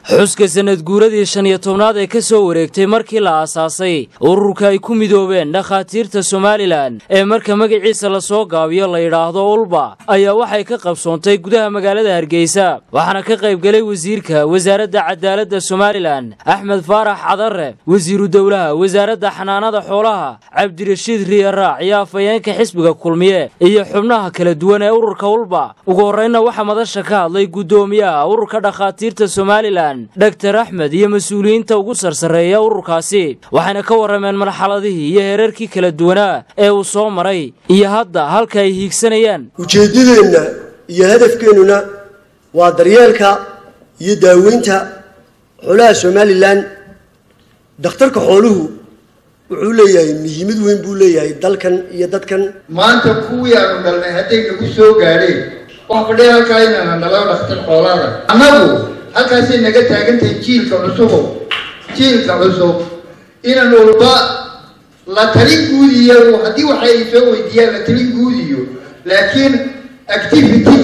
xuska sanad guuradii 15aad ee ka soo wareegtay markii la aasaasay ururka ay ku midoobeen dhakhaatiirta Soomaaliland ee marka magaciisa la soo gaabiyo la yiraahdo ulba ayaa waxay ka qabsoontay gudaha magaalada Hargeysa waxaana ka qayb galay wasiirka wasaaradda cadaaladda Soomaaliland Axmed Faarax Cadare wasiiru dawlaha wasaaradda xanaanada xoolaha Cabdirashiid Riyaraac iyo afayeenka xisbiga kulmiye iyo xubnaha kala duwan ee ururka ulba ugu horreynna waxa madasha ka hadlay gudoomiyaha ururka dhakhaatiirta Soomaaliland Dr. Ahmed iyo mas'uuliyiinta ugu sarsareeya ururkaasi waxayna ka warameen marxaladihii iyo heerarkii kala duwanaa ee uu soo maray iyo hadda halka ay hiigsanayaan ujeedadeena iyo hadafkeenuna waa daryeelka iyo daaweynta xoolaha Soomaaliland dhakhtarka xooluhu wuxuu leeyahay muhiimad weyn buu leeyahay dalkan iyo dadkan maanta kuwii aanu dhalnay haday nagu soo gaareen wax fadhiya halka inaan dhalo dhakhtar xoolaha anagu halkaasay naga taagantay jiilka cusub inaan walba la talin guudiyo haddii waxa ay soo weydiiyaan la talin guudiyo laakiin activity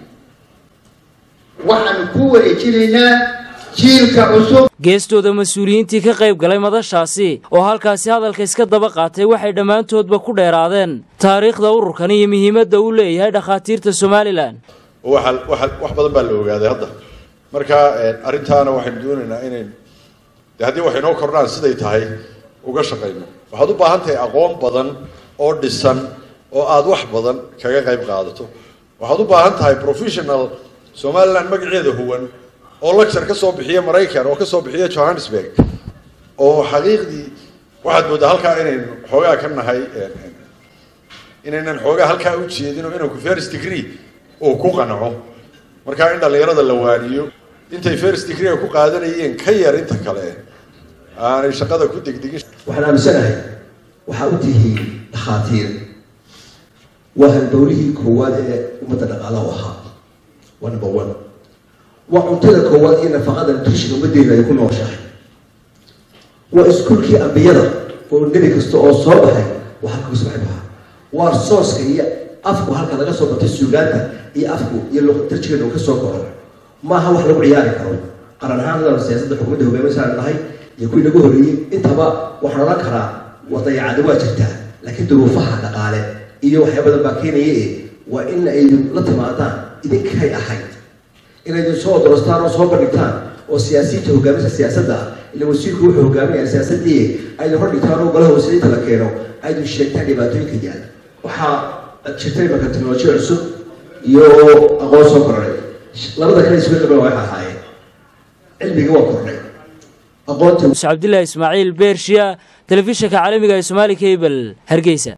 waxaan ku wareejinaynaa jiilka cusub geestooda mas'uuliyiintii ka qayb galay madashaasi oo halkaasi hadalka iska daba qaatay waxay dhamaantoodba ku dheeraadeen taariikhda ururkan iyo muhiimadda uu leeyahay dhakhaatiirta Soomaaliland wax badan baa la ogaaday hadda marka arintaana waxaan doonaynaa inay haddii wax inoo kordhaan siday tahay uga shaqeyno waxaad u baahan tahay aqoon badan oo dhisan oo aad wax badan kaga qayb qaadato waxaad u baahan tahay professional Soomaaliland magaceeda huwan oo lecture ka soo bixiya Mareykan oo ka soo bixiya Johannesburg oo xaqiiqdii waxaad moodaa halka inay xoogaa ka nahay inaynan xoogaa halka u jeedino inuu ku first degree oo ku qanaco marka in dhalinyarada la waaniyo intay first degree ku qaadanayeen ka yar inta kale aanay shaqada ku degdegin waxaan aaminsanahay waxa uu tihiin dhakhaatiir waxaan dawladii koowaad ee ummadda dhaqaalaha waxa number 1 وعنتنا كواد إن فقد التشيك بدينا يكون وشاح وإسكولكي أبيضة والنبي كستو صوبها وحكوا سبحانها وارصوص هي أفكو هالكذا قصوا بتسجيلات هي أفكو يلو تشيك لو كسر قرار ما هو حلو عياري كرو قرن هذا السياسة الحكومة هو مثلا هاي يكون يقول لي أنت بقى وحنا نكره وضيع عدوات جتها لكن ظروفها نقالة إيه وحيبدا باكين إيه وإن أي لطماتان إذا كهي أحد إن الجنسات درستان وصوب الرجال والسياسيين هجامين السياسة اللي وسيلكوا هجامين السياسة دي أيضا فرد يتعرضوا قالوا وسيلة لكنه أيضا الشيطان يباتون كجال وحا الشيطان ما كان تنوشي عصب يو أقول صبري لابد كان يسوي قبل واحد هاي علمي جوا كورني أقول عبد الله إسماعيل بيرشيا تلفزيون عالمي الصومالي كيبل هرقيسة.